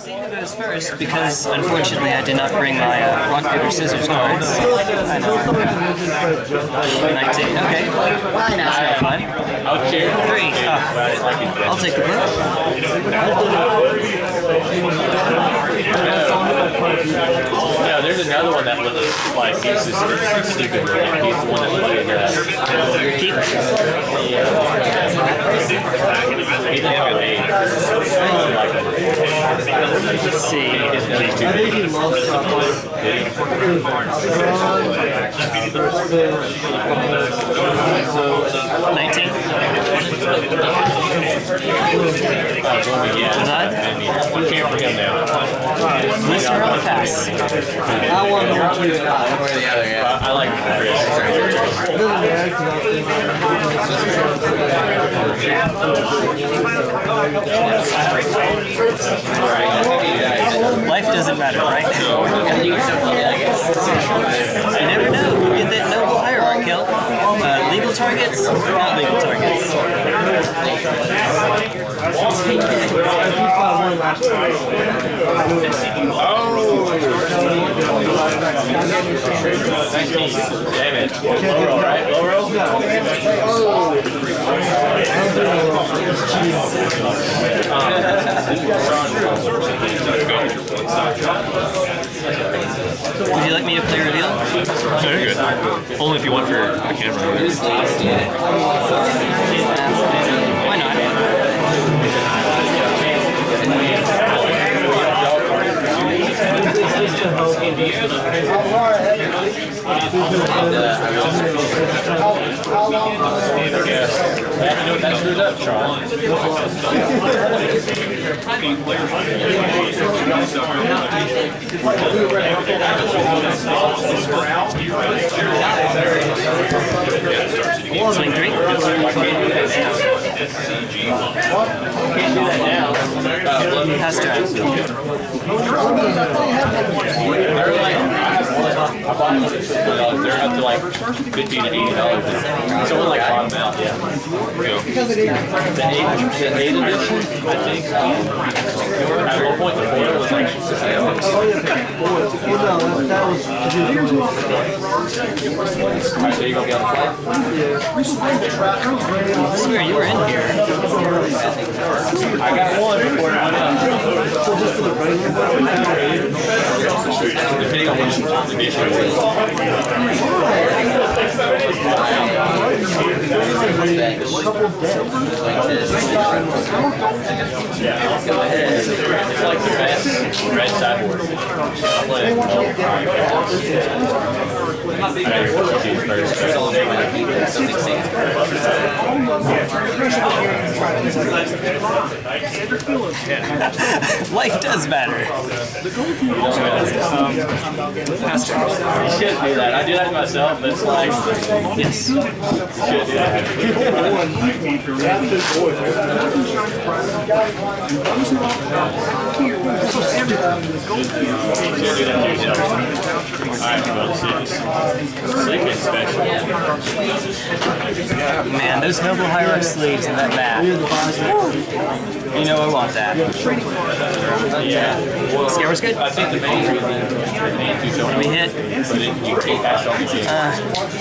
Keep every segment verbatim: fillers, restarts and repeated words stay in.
see who goes first because unfortunately I did not bring my uh, rock, paper, scissors cards. I know. nineteen, okay. That's not fun. Three. Oh. I'll take the book. No, there's another one that was like, he's just stupid. He's the one that played uh, Your keep? Yeah. He didn't have an eight. Let's see. I think he loves stuff. nineteen? Yeah. What came for him now? Glistener Elf pass. I want to watch you guys. I like Chris. Life doesn't matter, right? You never know. You get that Noble Hierarch kill. Uh, legal targets, not legal targets. Damn it. Low roll, right? Low roll? Would you like me to play reveal? No, you're good. Only if you want for the camera. Why not? That screwed up, Charles. Swing three. Can't do that now. Pass turn. They're up to like fifteen to eighty dollars. Someone like bought them out, yeah. The eight, the eight edition, I think. At one point, the four was like. Alright, so you gonna get on the fly? I swear you were in here. I got one before it went up. Depending on which edition it is. It's like the best red sideboard. I'm playing Life does matter. Pass turn. You should do that. I do that myself, but it's like, yes. You should do that. Alright, well, six. Second special. Man, those Noble Hierarch sleeves and that mat. You know I want that. Yeah. Well, Scour's good? I think the main reason the main two don't We hit. but it, you can't pass all these. Uh,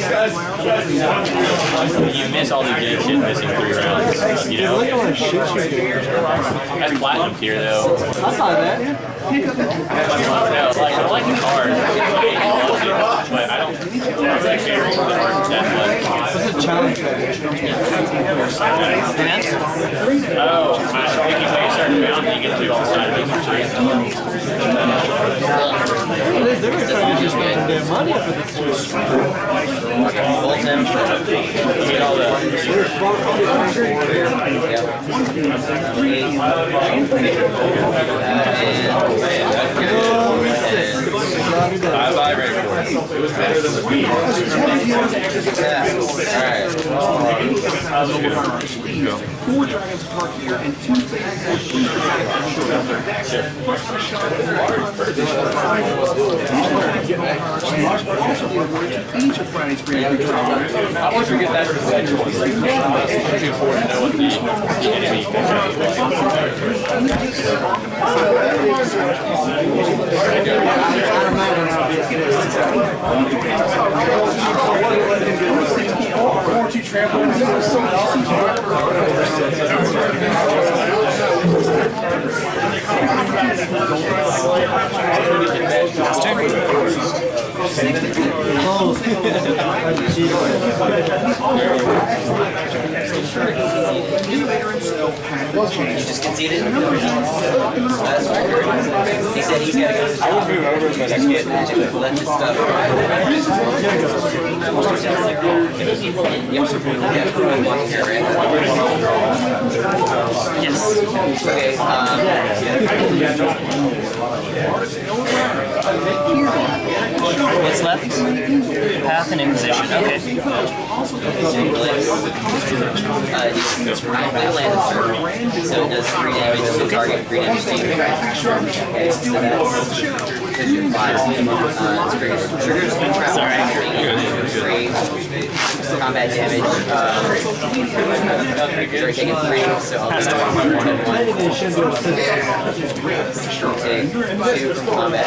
You miss all the good shit missing three rounds. You know? That's platinum tier though. I saw that. No, like I like the card. But I don't really care for the art that much. What's a challenge? Remand? Oh, I think you play a certain amount and you get to all side of it for free. They're trying to just make some damn money up at this point. You get all the... I vibrated for it. It was better than the beat. Alright. Four dragons park here and two faces. Each of Friday's grand I want to get that for the next one. It's too important to know what the enemy can do. You just conceded? That's what I heard. He said he's got to go to the I would move over, but I can't. left his stuff. Yes. Okay, um, what's left? Path and Inquisition. Okay. Uh, I land a turn, so it does three damage to the target, three damage to you. Okay, so that's because you're five. Uh, it's great. Triggers when travel. Sorry. Three combat damage. Uh, sorry, taking three, so I'll do one and one. Take two from combat.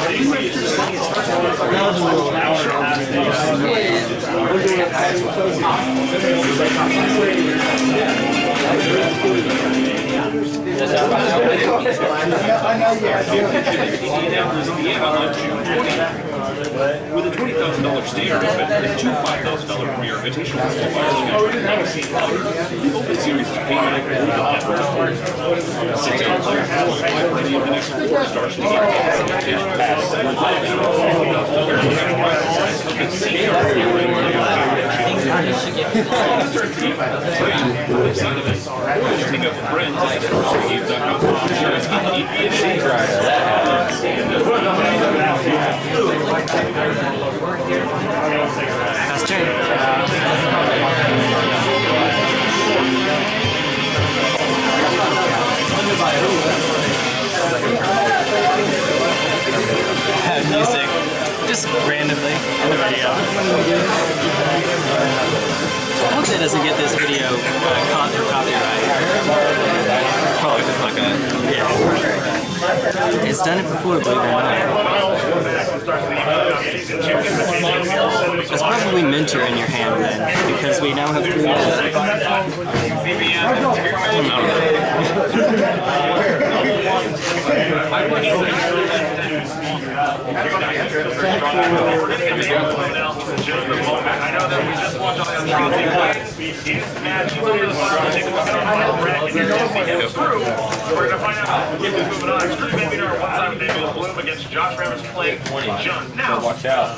With a twenty thousand dollar standard event and two five thousand dollar premier invitation open series is paid for sixteen players of the next four stars to take up friends at sorceries dot Last turn. Music, just randomly in the video. I hope that doesn't get this video uh, caught for copyright. Probably just not gonna. Yeah. It's done it before, believe it or not. It's probably Minter in your hand then, because we now have three. I know that we just watched all the other match. We're going to find out who's moving on. Extreme Baby Nerd, one side of Daniel Bloom against Josh Ramos playing John. Now, watch out.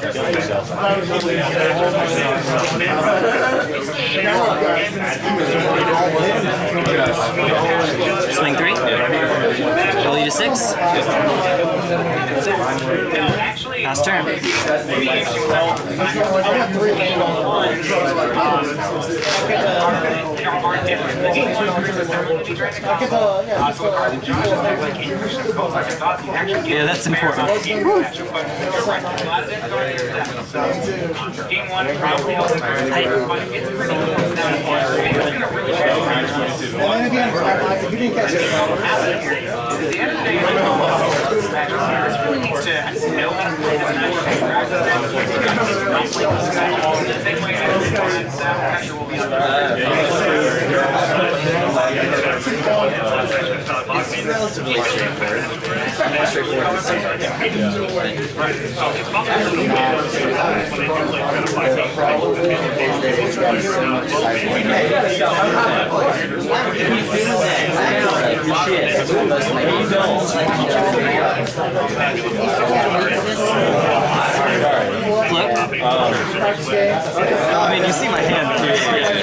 Swing three. Roll you to six. Last turn. Yeah, that's important. Flip. I mean, you see my hand too.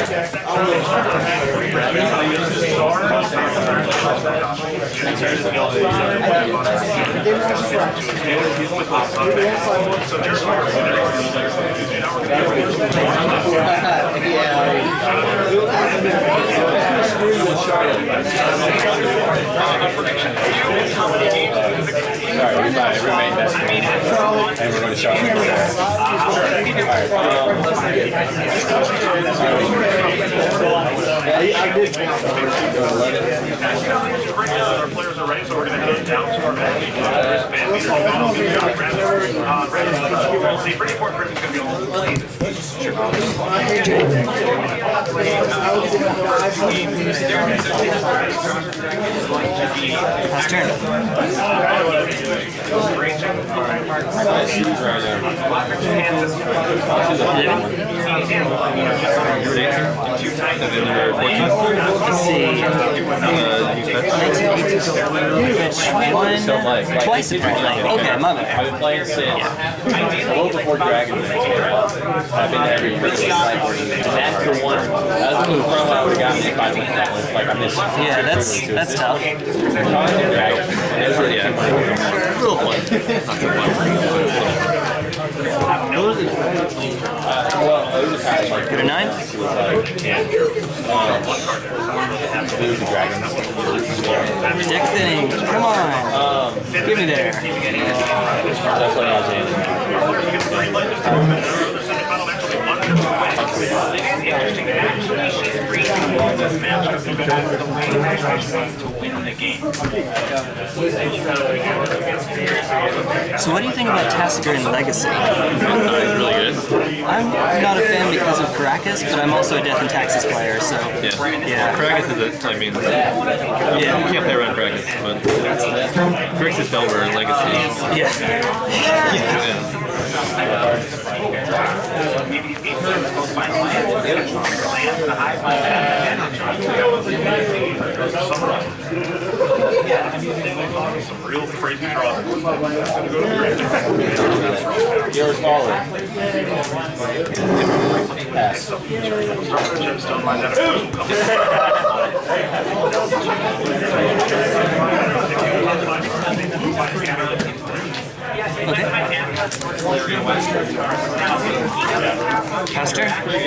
Sorry, we might remain best friends. And we're going to show them. Our players are ready, so we're going to head down to our match. The pretty important person is going to be able to play this. Last turn. Let's see. One, twice apparently. Okay, my bad. I've been playing since yeah. well before Dragon. I've been every year. And that's the one. That's the one I would have gotten if I went that one. Like I missed. Yeah, that's that's tough. Dragon. It's really yeah. A little fun. Good a nine? Deck thinning, come on. Give me there. That's what I was in. Interesting. Actually, she's breathing this matchup because the way that to win the game. So what do you think about Tassiger Legacy? Uh, it's really good. I'm not a fan because of Caracas, but I'm also a Death and Taxes player, so... Yeah. Yeah. Caracas is it, I mean... Yeah. You can't play around Caracas, but... Caracas is Delver and Legacy. Yeah. Yeah. Some real crazy draws. You're falling. Pass. Okay. Caster?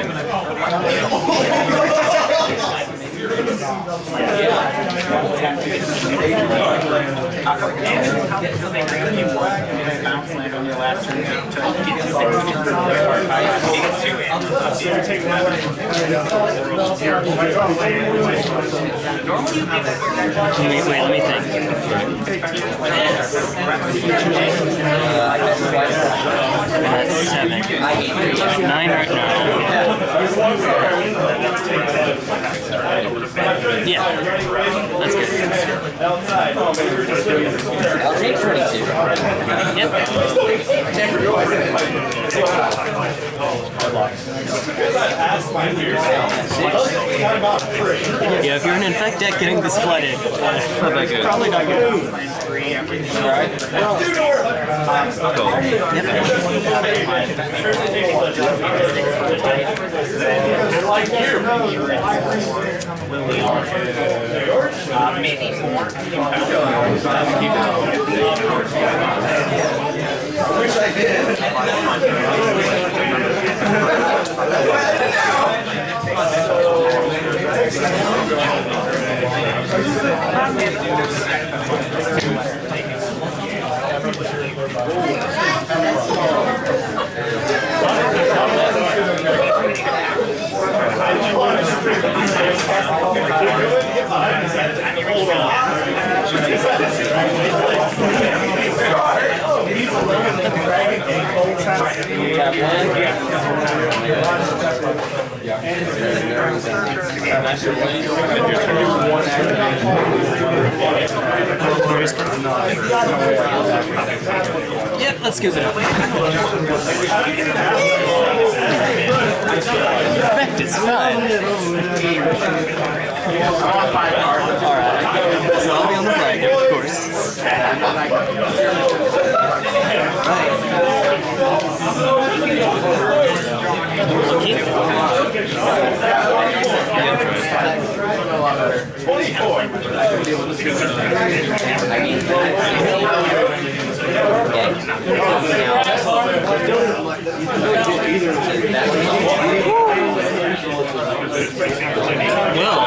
Wait, wait, let me think. That's seven. Nine or no? Yeah, that's good. I'll take twenty-two. Yep. Yeah, if you're an Infect deck getting this flooded, Not that good. probably not good. Alright. Cool. Uh, maybe more. I wish I did. Yep, let's scoop it up. Infect is fine. Alright, so I'll be on the flag, of course. Lucky. twenty-four. Well,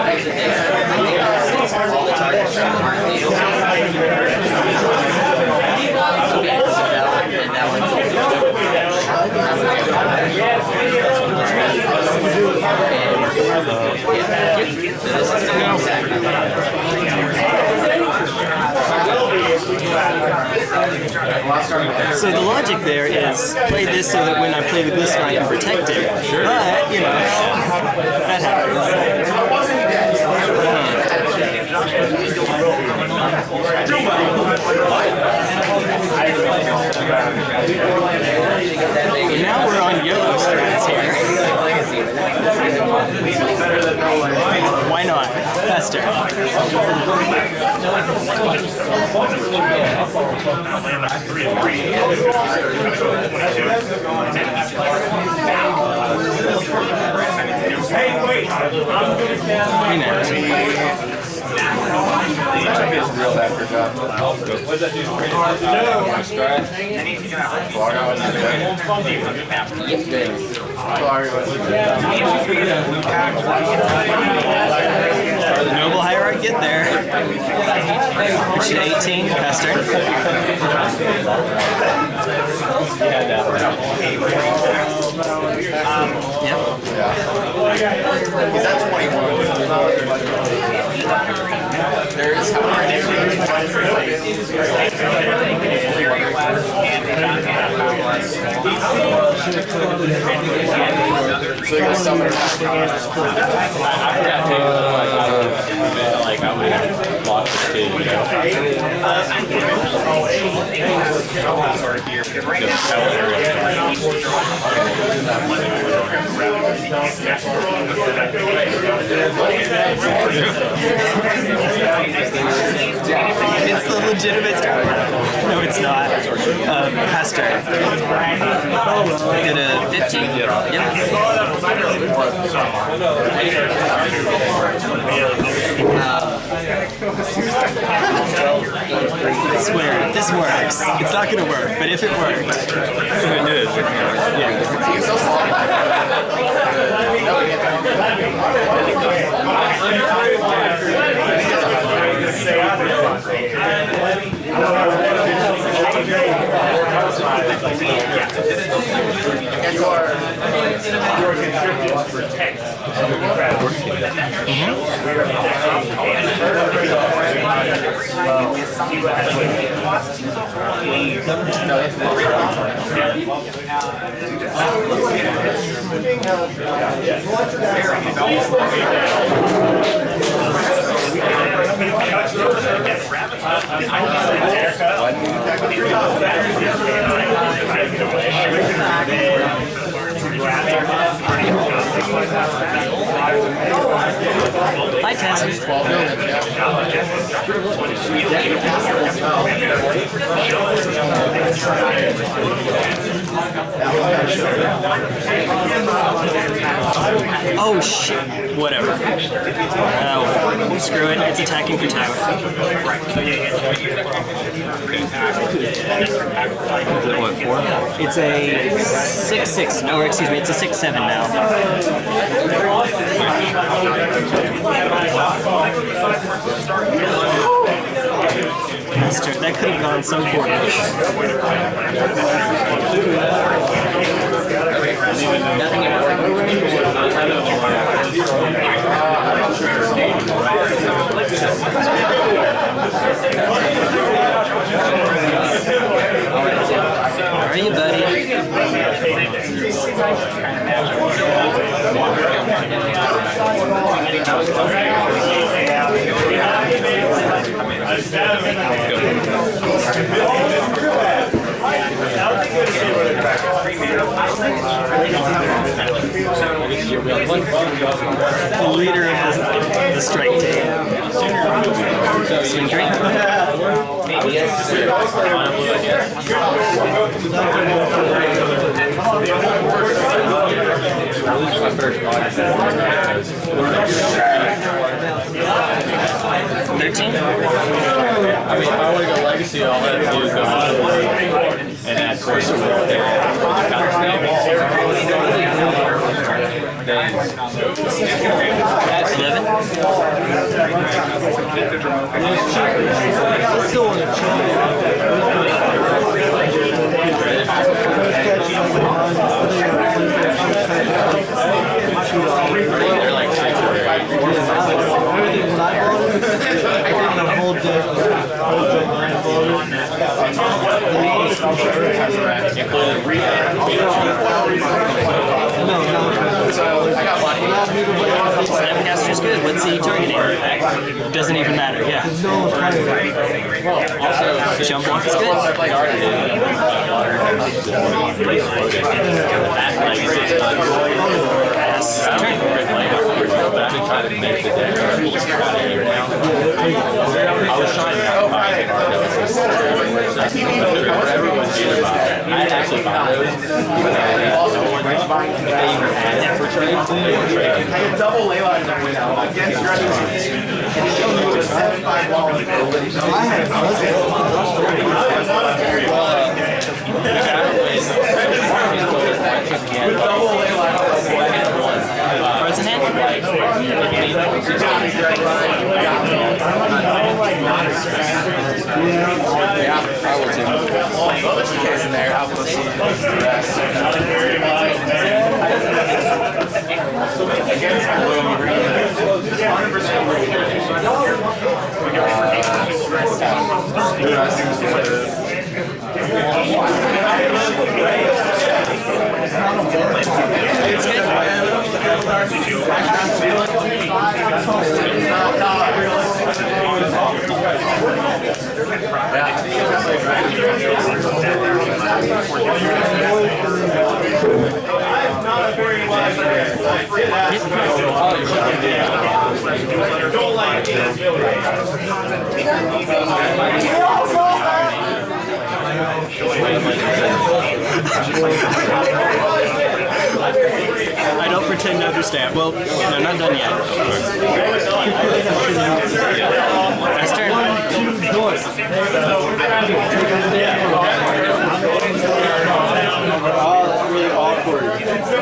so the logic there is play this so that when I play the Glistener I can protect it. But, you know, that happens. Huh. Now we're on yellow strats here. Why not? Faster. Hey, wait! We know. It's real bad for job. What does that do? The Noble Hierarch get there. Push to eighteen, pass turn. Yep. Is that twenty-one? There's how many so you got summoner. I forgot to like I would have lost the two, you know. It's the legitimate. No, it's not. Uh, pass turn. Did a fifteen? Yep. I swear, this works. It's not gonna work, but if it worked. It did. Hi, Tess. Oh shit. Whatever. Oh, screw it. It's attacking for tower. What, four? It's a six six. No, excuse me. It's a six seven now. Master, that could have gone so poorly. Nothing How are you, buddy? The leader of the, the strike team. Swing drink? Yes. thirteen? I mean, if I want to go legacy, all I have to do is go and add Sorceries there. eleven? I still want to They're like tight for everything when I bought it, I did the whole deck, whole deck when I bought it. including Remand. Snapcaster's good. What's he targeting? Doesn't even matter, yeah. Also, Jump block is good. Yes. I've been trying to make the deck here now. I was trying to find it. Everyone did about it. I actually found those. They either had it for trade or they were trading. I can double lay lines right now against Dryad Arbor. And it shows you a seven five wall in the middle. I had double lay lines. Cards in hand? Yeah, I will too. Well, there's the case in there. I'll go see the rest. Against blue, one hundred percent It's good. I don't pretend to understand. Well, no, not done yet. Last turn. Oh, that's really awkward.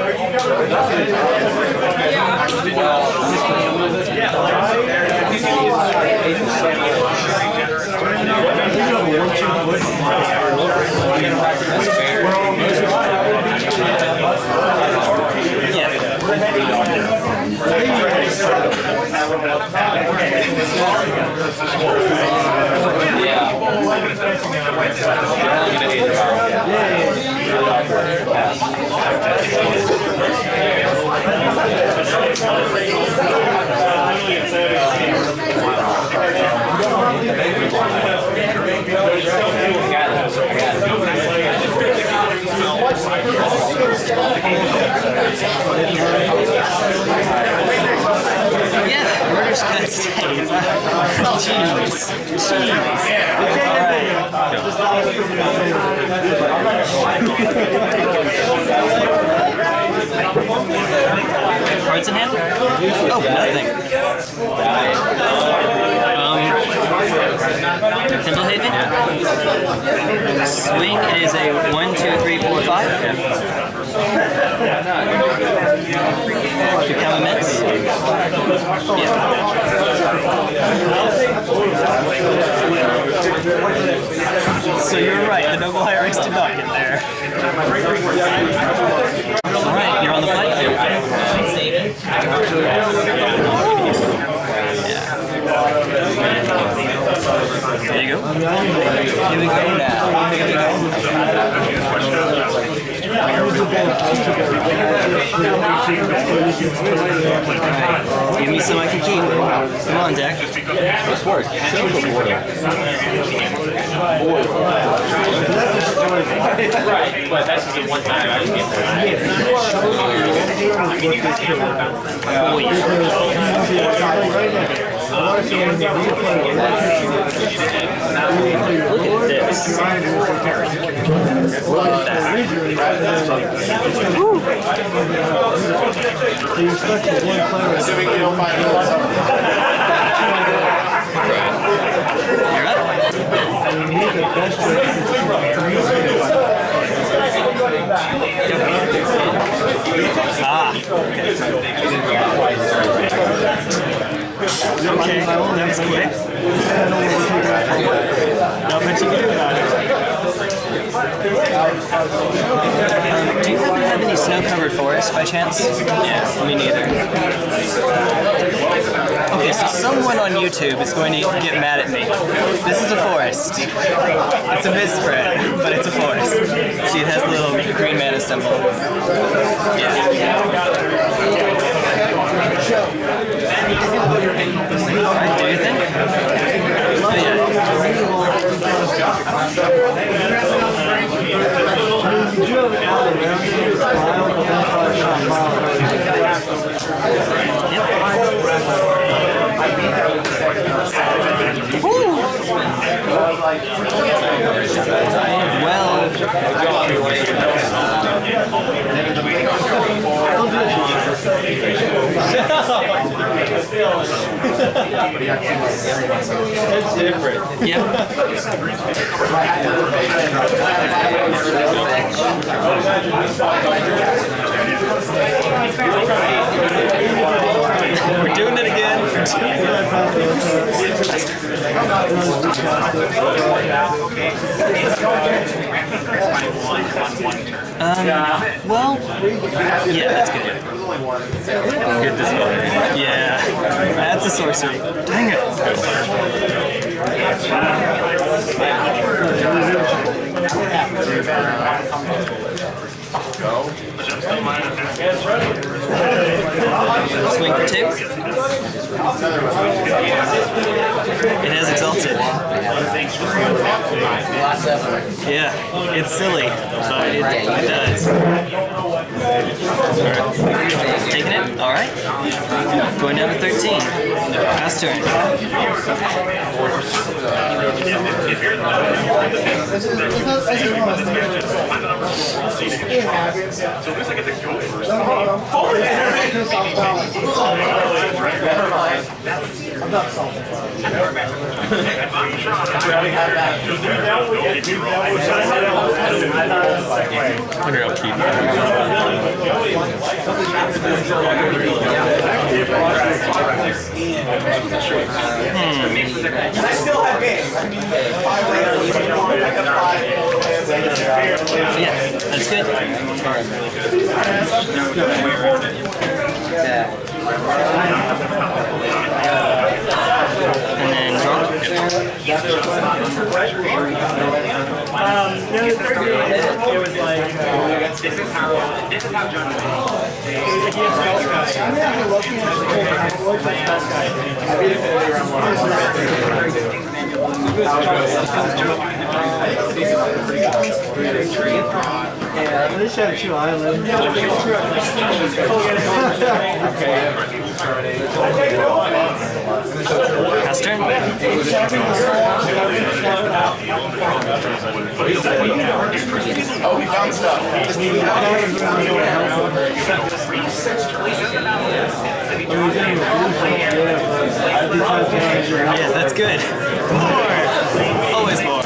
Yeah, we're just gonna stay. Jeez. Jeez. Cards in hand? Oh, nothing. Um, Temple Haven? Swing, it is a one, two, three, four, five. Become immense. Yeah. So you're right, the Noble Hierarchs did not get there. Alright, you're on the play? There you go. Here we go now. Here we go. Right. Give me some I can keep. Come on, Deck. This works. Show the board. Right, but that's just the one time I didn't get Look at this. Look at that. Woo. Assuming you don't find it. You're up. Ah, okay. Okay, that was quick. Not much you can do about it. Um, do you happen to have any snow-covered forest by chance? Yeah, me neither. Okay, so someone on YouTube is going to get mad at me. This is a forest. It's a mid-spread, but it's a forest. See, it has the little green mana symbol. Yeah. Alright, do you think? Oh, yeah. Well, It's different. yeah. We're doing it again. Um, well, yeah, that's good. Get this one. Yeah, that's a sorcery. Dang it. Swing for two. It has exalted. Yeah, it's silly, but it, it does. Taking it? Alright. Going down to thirteen. Last turn. I'm not salty. Wonder how keep And I still have games. Yeah, that's good. And then draw. Um, no, it was like, uh, This is how, this is how John it was like he had Spellskite. I'm actually looking at the whole Spellskite. Yeah, they just have two islands. Pass turn. Oh, we found stuff. Yeah, that's good. More! Always more.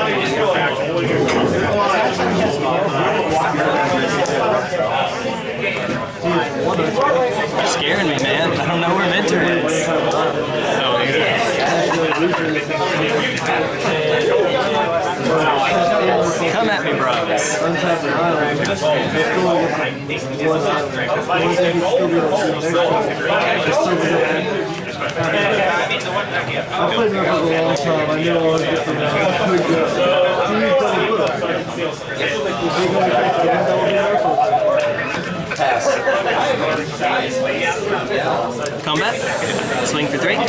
You're scaring me, man. I don't know where Mentor is. Oh, yeah. Come at me, bros. I played Never for a long time. I knew I was just going to Combat. Swing for three.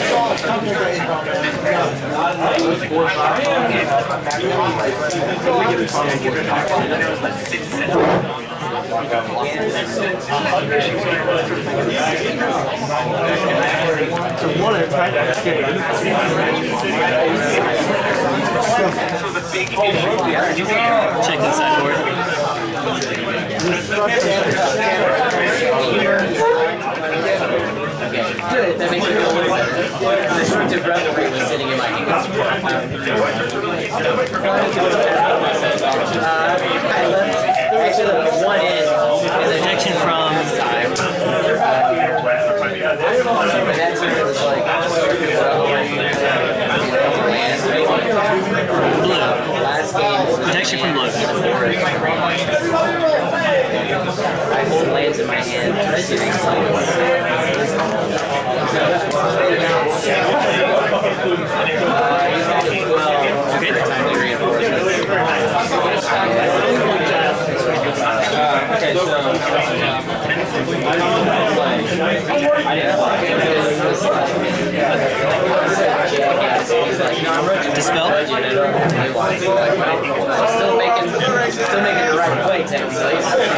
one attack escape. Check the sideboard. Good, that makes me feel better. Destructive Revelry was sitting in my hands. Uh, I left, actually left one in. Protection from But that turn it was like, blue. last game. Protection from blue. I hold lands in my hand seriously. Okay, timely reinforcement. Uh, okay, so I don't play. I didn't play. Dispel? Still making, still making the right play, technically.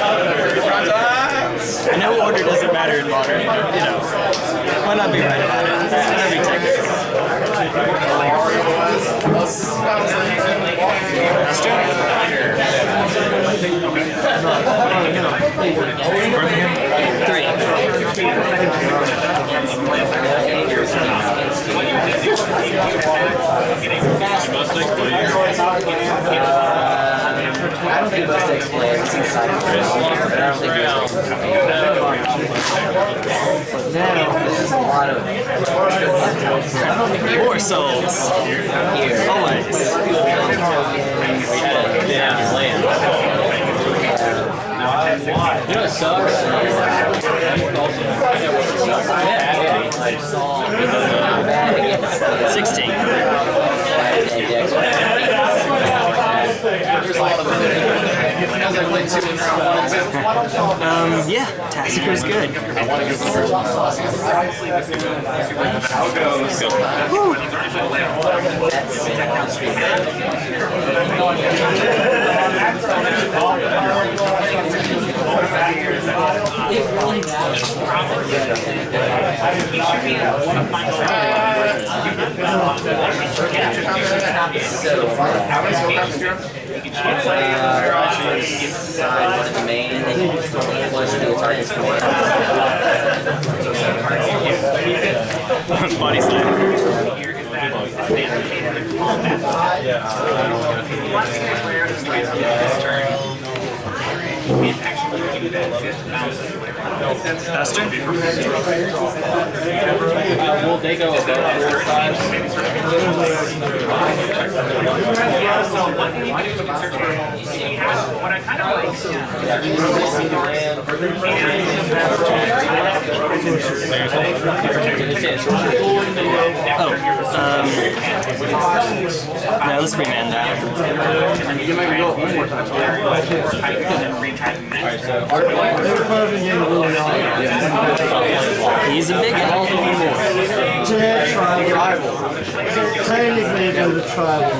I know order doesn't matter in modern, you know. Why not be right about it? Why not be technical? Three. I don't think most takes play. It's inside of Chris. But I don't think most takes play. But now, this is a lot of War souls. here. Always. Yeah, land. You know what sucks? Sixteen. um, yeah, Tassiker's good. Side one of the main, plus the target's command. Body slam. Esther? Will they go above four five? What I kind of like. Oh, um, no, let's remand that. He's a big one. To their tribal. Technically, to the tribal.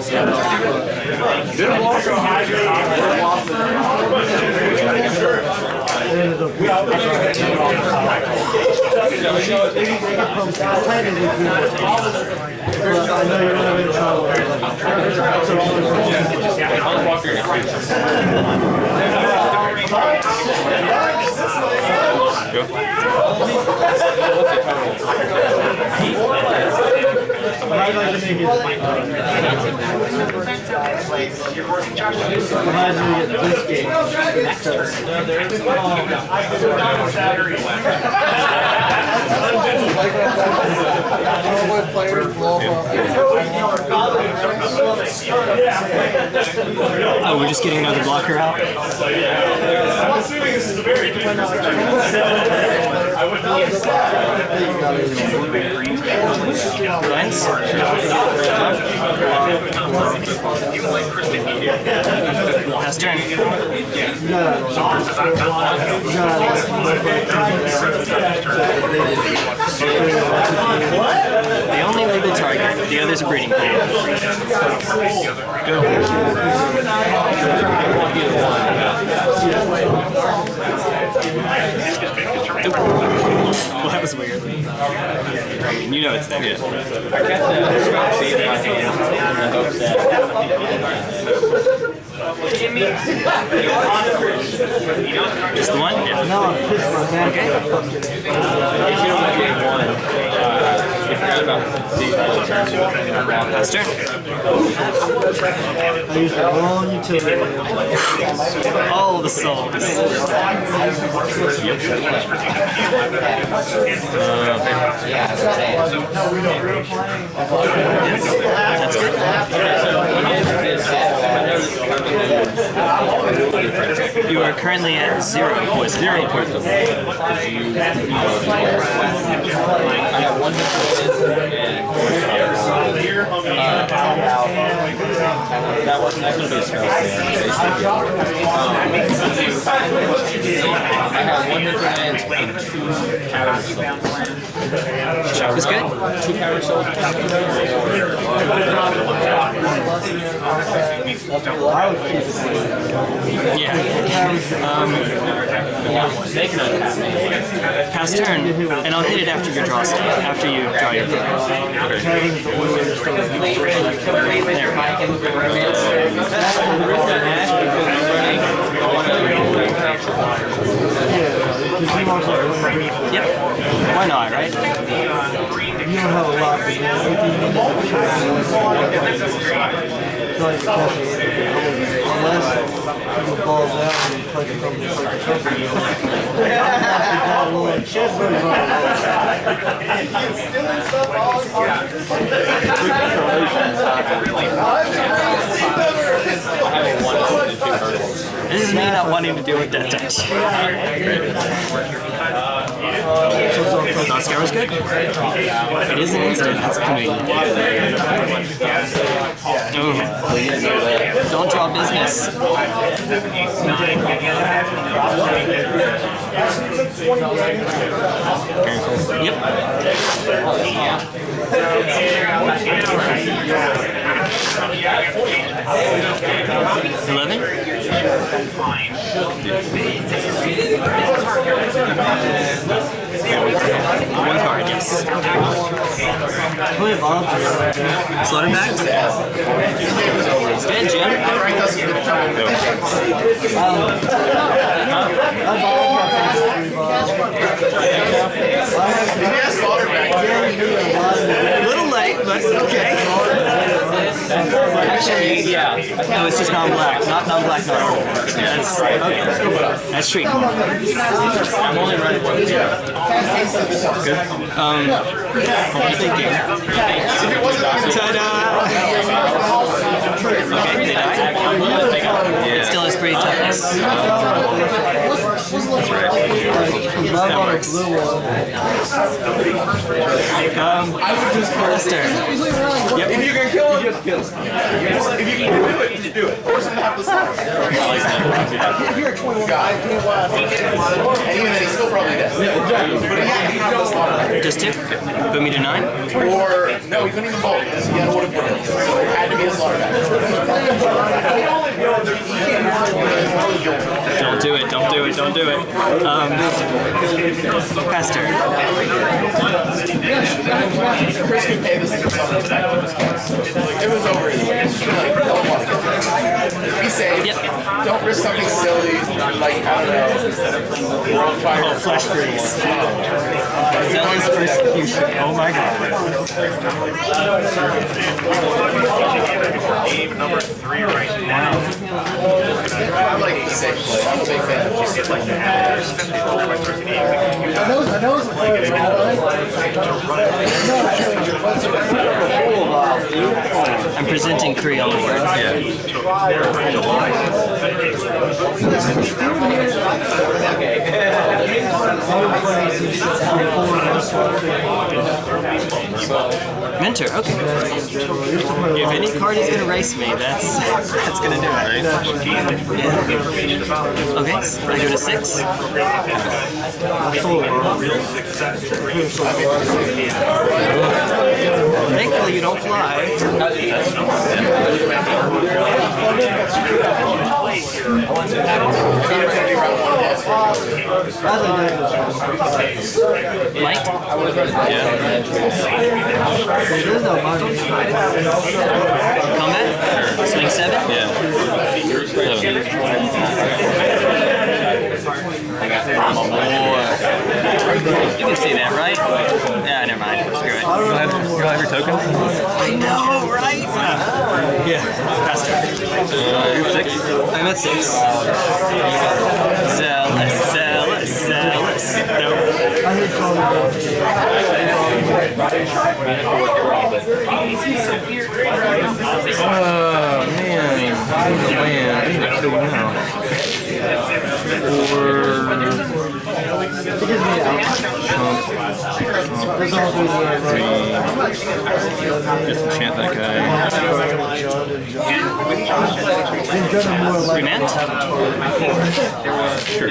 I know you're going to be in trouble. I'd like to make it. Imagine we get this game. Oh, we're just getting another blocker out? I'm assuming this is a very different I would not Lens? Last turn. The only legal target, the other's a breeding pool. Go. Well, that was weird. You know it's there. Yeah. I kept the Spellskite in my hand in the hopes that. Just the one? Yeah. No, I'm pissed my man. Okay. If you don't get one, uh, you forgot about the Last turn. I used the wrong utility. All the souls. Yeah, That's good. You are currently at zero poison. Zero poison. I have one and uh, that was that's gonna be a spell. Um, I have one and two power souls. That's good. Two power souls. Yeah. Um, pass turn, and I'll hit it after your draw step, after you draw your card. Yep. Why not, right? You don't have a lot to do. Unless the ball's out and you play the company for the company. This is me not wanting to deal with that touch. Oscar was good. It is an instant. That's convenient. Ooh. Don't draw business. Yep. Eleven. One card, yes. Slow him back. It's dead, Jim. A little late, but okay. Actually, yeah. No, it's just non-black. Not non-black, not order. Yeah, that's okay. That's treat. I'm only running one. Good. Um, I'm thinking. Ta-da! Okay, they die. It still has three toughness. That's right. That works. Um, Lester. Yep. If you can kill him, just kill him. If you can do it, just do it. Force him to have the slaughter. If you're at twenty-one, and even then, he's still probably dead. But he had to have the slaughter. Just two? Put me to nine? Or, no, he couldn't even bolt because he had a wood of it. So it had to be a slaughter back. Don't do it, don't do it, don't do it. Um, pass turn. Chris could pay this for something back to this case. It was over anyway. Like, don't want to get there. Be safe. Yep. Don't risk something silly, like, I don't know, world fire. Oh, flash freeze. Zealous persecution. Oh my god. Game number three right now. I like the safe play. I'm a big fan. I know, I know it's a player, I'm presenting three on the board. Yeah. Mentor, okay. If any card is gonna race me, that's that's gonna do it, right? Yeah. Okay, so I go to six. Thankfully you don't fly. Might? Yeah. Combat? Swing seven? Yeah. Seven. You can see that, right? Yeah, never mind. Screw it. You don't have, you don't have your token? I know, right? Yeah, faster. Uh, you're six? I'm at six. Zealous, zealous, zealous. Nope. man. I need to land. I need to kill now. Or... Disenchant that guy. Remand? Sure.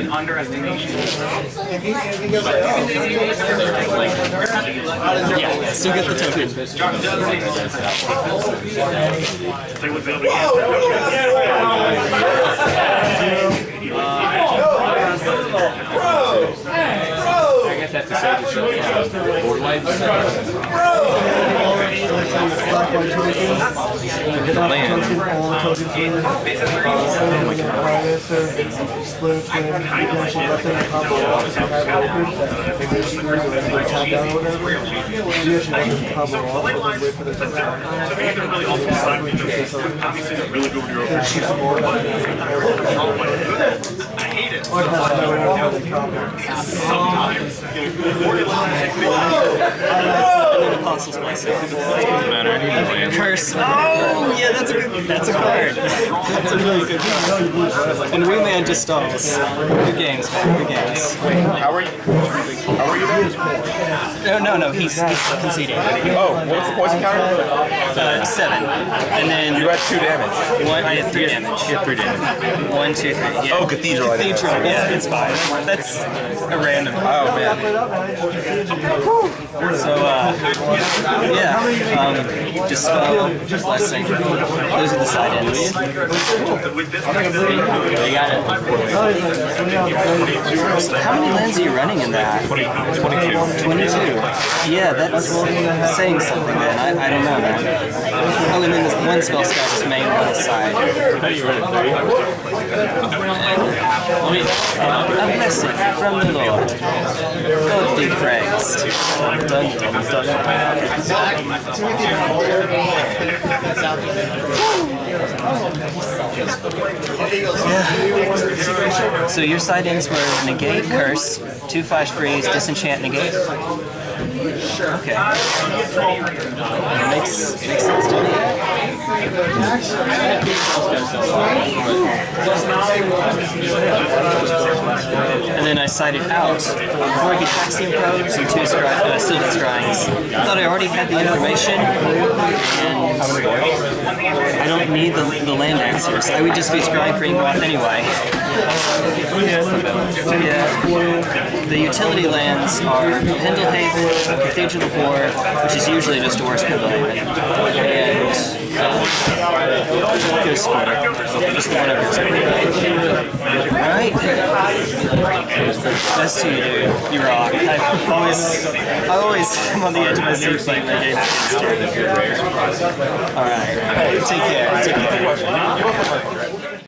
Yeah, still get the token. I guess that's to say to show board lights. Apostle's Blessing. Curse. Oh, yeah, that's a good, that's a card. That's a really good card. And Remand just stalls. Good games, man. Good games. Wait, how are you? How are you there? No, no, no. He's, he's conceding. Oh, what's the poison counter? Uh, seven. And then You had two damage. one. I had three damage. You have three damage. One, two, three. Yeah. Oh, Cathedral. I think. Cathedral. Yeah, it's fine. That's a random. Oh man. So, uh, yeah, um, just spell, blessing. Those are the side ends. You got it. So how many lands are you running in that? twenty-two. twenty-two. Yeah, that's saying something, man. I, I don't know, man. Oh, and then this one Spellskite is mainly on the side. How do you run it three? A blessing from the Lord. God be praised. Dun, dun, dun, Yeah. So your side ends were negate, curse, two flash freeze, disenchant, negate. Okay. It makes makes sense to me. And then I sided out four Gitaxian Probes and two scry uh, Sylvan Scryings. I thought I already had the information, and I don't need the, the land answers. I would just be scrying for Ingolf anyway. Yeah. The utility lands are Pendelhaven, Cathedral of War, which is usually just a worse Pendelhaven, and uh, Ghost Square. Just the one over here. Alright. That's to you, dude. You rock. I always, I always am on the edge of my seat playing my games against you. Alright. Take care. Take care.